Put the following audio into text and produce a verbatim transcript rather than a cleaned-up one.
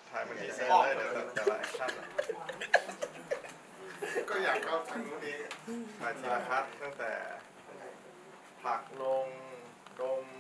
ถ่ายมันดีเซลเลยเดี๋ยวแต่ละแอคชั่นก็อยากเข้าทางนู้นเองถ่ายทีละคัดตั้งแต่ผลักลงดม